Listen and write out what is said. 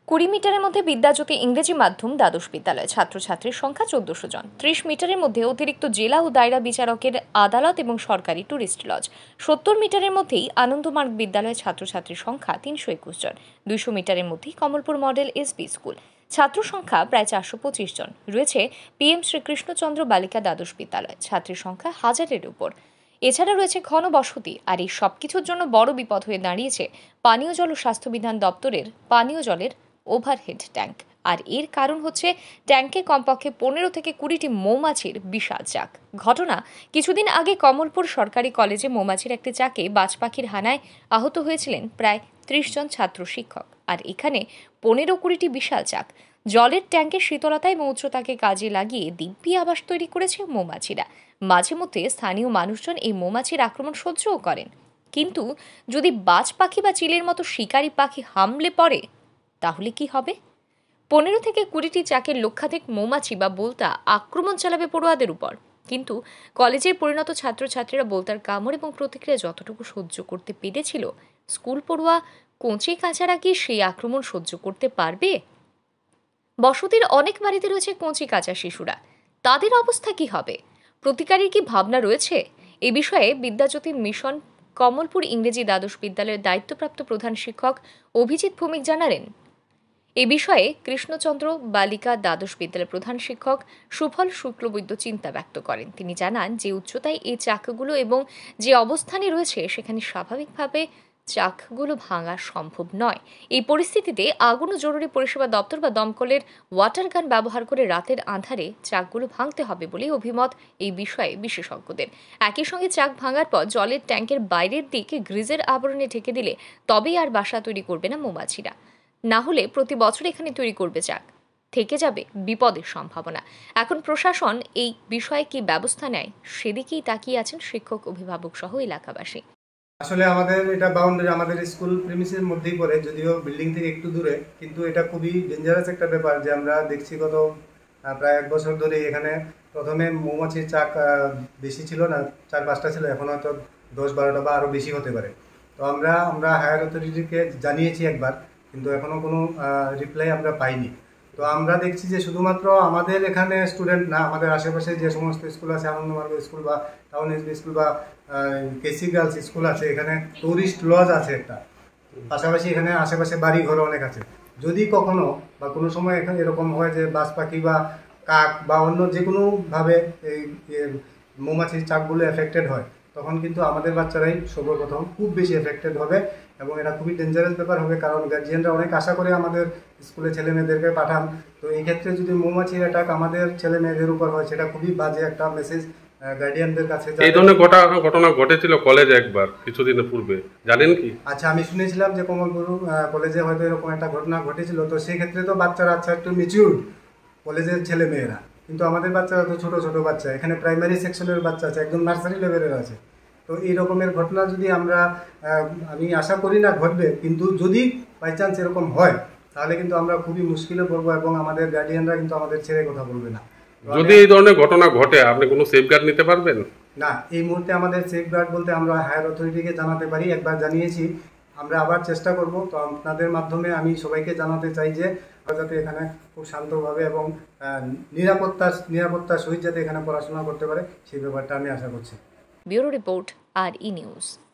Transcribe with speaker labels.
Speaker 1: 20 মিটারের মধ্যে বিদ্যাজ্যোতি ইংরেজি মাধ্যম দ্বাদশ বিদ্যালয় ছাত্রছাত্রীর সংখ্যা 1400 জন। 30 মিটারের মধ্যে অতিরিক্ত জেলা ও দায়রা বিচারকের আদালত এবং সরকারি টুরিস্ট লজ। 70 মিটারের মধ্যেই আনন্দমার্গ বিদ্যালয়ের ছাত্রছাত্রীর সংখ্যা 321 জন। 200 মিটারের মধ্যেই কমলপুর মডেল এসবি স্কুল। ছাত্র সংখ্যা প্রায় 425 জন। রয়েছে PM শ্রীকৃষ্ণচন্দ্র বালিকা দ্বাদশ বিদ্যালয়, ছাত্রীর সংখ্যা 1000-এর উপর। এছাড়া রয়েছে ঘন বসতি। আর এই সবকিছুর জন্য বড় বিপদ হয়ে দাঁড়িয়েছে পানীয় জল ও স্বাস্থ্য বিধান দপ্তরের পানীয় জলের ওভারহেড ট্যাঙ্ক। আর এর কারণ হচ্ছে ট্যাঙ্কে কমপক্ষে 15 থেকে 20টি মৌমাছির বিশাল চাক। ঘটনা কিছুদিন আগে কমলপুর সরকারি কলেজে মৌমাছির একটি চাকে বাজ পাখির হানায় আহত হয়েছিলেন প্রায় 30 জন ছাত্র শিক্ষক। আর এখানে 15-20টি বিশাল চাক। জলের ট্যাঙ্কের শীতলতা এবং উচ্চতাকে কাজে লাগিয়ে দিব্যি আবাস তৈরি করেছে মৌমাছিরা। মাঝে মধ্যে স্থানীয় মানুষজন এই মৌমাছির আক্রমণ সহ্যও করেন, কিন্তু যদি বাজ পাখি বা চিলের মতো শিকারী পাখি হামলে পড়ে তাহলে কি হবে? 15 থেকে 20টি চাকের লক্ষাধিক মৌমাছি বা বোলতা আক্রমণ চালাবে পড়ুয়াদের উপর। কিন্তু কলেজের পরিণত ছাত্রছাত্রীরা বোলতার কামড় এবং প্রতিক্রিয়া যতটুকু সহ্য করতে পেরেছিল, স্কুল পড়ুয়া কচি কাঁচারা কি সেই আক্রমণ সহ্য করতে পারবে? বসতির অনেক বাড়িতে রয়েছে কচি কাঁচা শিশুরা, তাদের অবস্থা কি হবে? প্রতিকারের কি ভাবনা রয়েছে? এ বিষয়ে বিদ্যাজ্যোতি মিশন কমলপুর ইংরেজি দ্বাদশ বিদ্যালয়ের দায়িত্বপ্রাপ্ত প্রধান শিক্ষক অভিজিৎ ভৌমিক জানালেন। এ বিষয়ে কৃষ্ণচন্দ্র বালিকা দ্বাদশ বিদ্যালয়ের প্রধান শিক্ষক সুফল শুক্লবৈদ্য চিন্তা ব্যক্ত করেন। তিনি জানান যে উচ্চতায় এই চাকগুলো এবং যে অবস্থানে রয়েছে সেখানে স্বাভাবিকভাবে চাকগুলো ভাঙা সম্ভব নয়। এই পরিস্থিতিতে আগুন ও জরুরি পরিষেবা দপ্তর বা দমকলের ওয়াটার গান ব্যবহার করে রাতের আঁধারে চাকগুলো ভাঙতে হবে বলে অভিমত এই বিষয়ে বিশেষজ্ঞদের। একই সঙ্গে চাক ভাঙার পর জলের ট্যাঙ্কের বাইরের দিকে গ্রিজের আবরণে ঢেকে দিলে তবেই আর বাসা তৈরি করবে না মৌমাছিরা। না হলে প্রতি বছর এখানে তৈরি করবে চাক, থেকে যাবে বিপদের সম্ভাবনা। এখন প্রশাসন এই বিষয়ে কি ব্যবস্থা নেয় সেদিকেই তাকিয়ে আছেন শিক্ষক, অভিভাবক সহ এলাকাবাসী।
Speaker 2: আসলে আমাদের এটা বাউন্ডারি আমাদের স্কুল প্রিমিসের মধ্যেই পড়ে, যদিও বিল্ডিং থেকে একটু দূরে, কিন্তু এটা খুবই ডেঞ্জারাস একটা ব্যাপার যে আমরা দেখছি গত প্রায় 1 বছর ধরে এখানে প্রথমে মৌমাছির চাক বেশি ছিল না, 4-5টা ছিল, এখন হয়তো 10-12টা বা আরও বেশি হতে পারে। তো আমরা হায়ার অথরিটিকে জানিয়েছি একবার, কিন্তু এখনও কোনো রিপ্লাই আমরা পাইনি। তো আমরা দেখছি যে শুধুমাত্র আমাদের এখানে স্টুডেন্ট না, আমাদের আশেপাশে যে সমস্ত স্কুল আছে, আনন্দমার্গ স্কুল বা টাউন এসবি স্কুল বা কেসি গার্লস স্কুল আছে, এখানে টুরিস্ট লজ আছে একটা, পাশাপাশি এখানে আশেপাশে বাড়ি ঘর অনেক আছে। যদি কখনো বা কোনো সময় এখানে এরকম হয় যে বাজ পাখি বা কাক বা অন্য যে কোনোভাবে এই মৌমাছির চাকগুলো এফেক্টেড হয়, তখন কিন্তু আমাদের বাচ্চারাই সর্বপ্রথম খুব বেশি এফেক্টেড হবে এবং এটা খুবই ডেঞ্জারাস ব্যাপার হবে, কারণ গার্জিয়ানরা অনেক আশা করে আমাদের স্কুলে ছেলে মেয়েদেরকে পাঠান। তো এই ক্ষেত্রে যদি মৌমাছির অ্যাটাক আমাদের ছেলে মেয়েদের উপর হয়, সেটা খুবই বাজে একটা মেসেজ গার্ডিয়ানদের কাছে।
Speaker 3: এই ধরনের ঘটনা ঘটেছিল কলেজে একবার কিছুদিন পূর্বে, জানেন কি?
Speaker 2: আচ্ছা, আমি শুনেছিলাম যে কমলপুর কলেজে হয়তো এরকম একটা ঘটনা ঘটেছিল। তো সেই ক্ষেত্রে তো বাচ্চারা আচ্ছা একটু ম্যাচিউরড কলেজের ছেলে মেয়েরা, কিন্তু আমাদের বাচ্চারা তো ছোট ছোট বাচ্চা, এখানে প্রাইমারি সেকশনের বাচ্চা আছে, একদম নার্সারি লেভেলের আছে। তো এই রকমের ঘটনা যদি আমি আশা করি না ঘটবে, কিন্তু যদি বাই চান্স এরকম হয় তাহলে কিন্তু আমরা খুবই মুশকিলে পড়বো এবং আমাদের গার্ডিয়ানরা কিন্তু আমাদের ছেড়ে কথা বলবে না।
Speaker 3: যদি এই ধরনের ঘটনা ঘটে আপনি কোনো সেফগার্ড নিতে পারবেন?
Speaker 2: না, এই মুহূর্তে আমাদের সেফগার্ড বলতে আমরা হায়ার অথরিটিকে জানাতে পারি, একবার জানিয়েছি, আমরা আবার চেষ্টা করব। তো আপনাদের মাধ্যমে আমি সবাইকে জানাতে চাই যে যাতে এখানে খুব শান্তভাবে এবং নিরাপত্তার সহিত যাতে এখানে পড়াশোনা করতে পারে, সেই ব্যাপারটা আমি আশা করছি।
Speaker 1: ব্যুরো রিপোর্ট, আর ই নিউজ।